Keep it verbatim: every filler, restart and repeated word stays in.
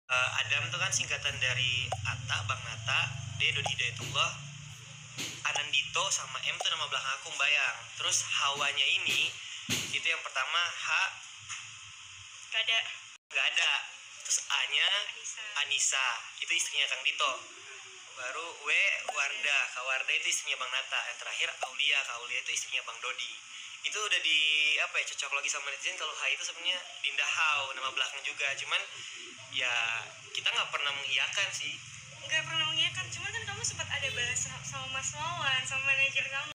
Eh, Adam tuh kan singkatan dari Atta, Bang Nata, D, Dodi Hidayatullah, Anandito, sama M tuh nama belakang aku Bayang. Terus Hawanya ini, itu yang pertama H, Gak ada. nggak ada. Terus A-nya Anissa. Anissa, itu istrinya Kang Dito. Baru W, Warda, Kak Warda itu istrinya Bang Nata. Yang terakhir Aulia, Kak Aulia itu istrinya Bang Dodi. Itu udah di apa ya, cocok lagi sama netizen kalau H itu sebenarnya Dinda Hau, nama belakang juga. Cuman ya kita nggak pernah mengiyakan sih. Gak pernah mengiyakan, cuman kan kamu sempat ada bahas sama Mas Wawan, sama manajer kamu.